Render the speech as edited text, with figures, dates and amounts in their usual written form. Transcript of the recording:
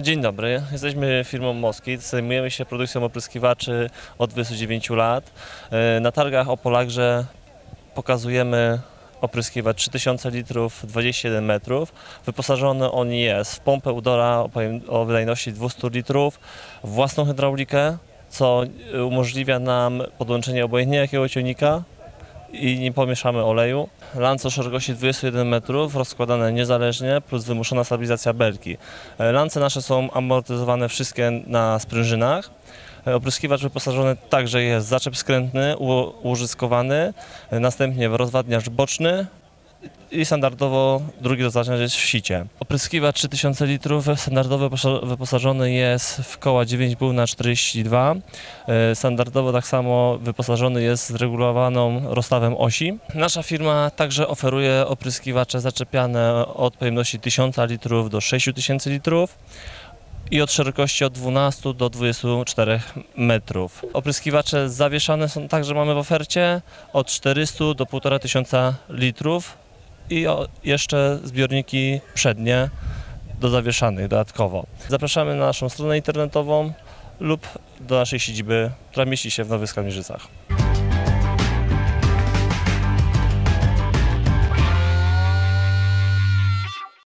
Dzień dobry, jesteśmy firmą Moskit, zajmujemy się produkcją opryskiwaczy od 29 lat. Na targach Opolagrze pokazujemy opryskiwacz 3000 litrów, 21 metrów. Wyposażony on jest w pompę Udora o wydajności 200 litrów, własną hydraulikę, co umożliwia nam podłączenie obojętnie jakiego ciągnika i nie pomieszamy oleju. Lance o szerokości 21 metrów, rozkładane niezależnie, plus wymuszona stabilizacja belki. Lance nasze są amortyzowane wszystkie na sprężynach. Opryskiwacz wyposażony także jest w zaczep skrętny, użyskowany, następnie w rozwadniacz boczny i standardowo drugi rozwadniacz jest w sicie. Opryskiwacz 3000 litrów standardowo wyposażony jest w koła 9,5×42. Standardowo tak samo wyposażony jest z regulowaną rozstawem osi. Nasza firma także oferuje opryskiwacze zaczepiane od pojemności 1000 litrów do 6000 litrów i od szerokości od 12 do 24 metrów. Opryskiwacze zawieszane są także mamy w ofercie od 400 do 1500 litrów i jeszcze zbiorniki przednie do zawieszanych dodatkowo. Zapraszamy na naszą stronę internetową lub do naszej siedziby, która mieści się w Nowych Skalmierzycach.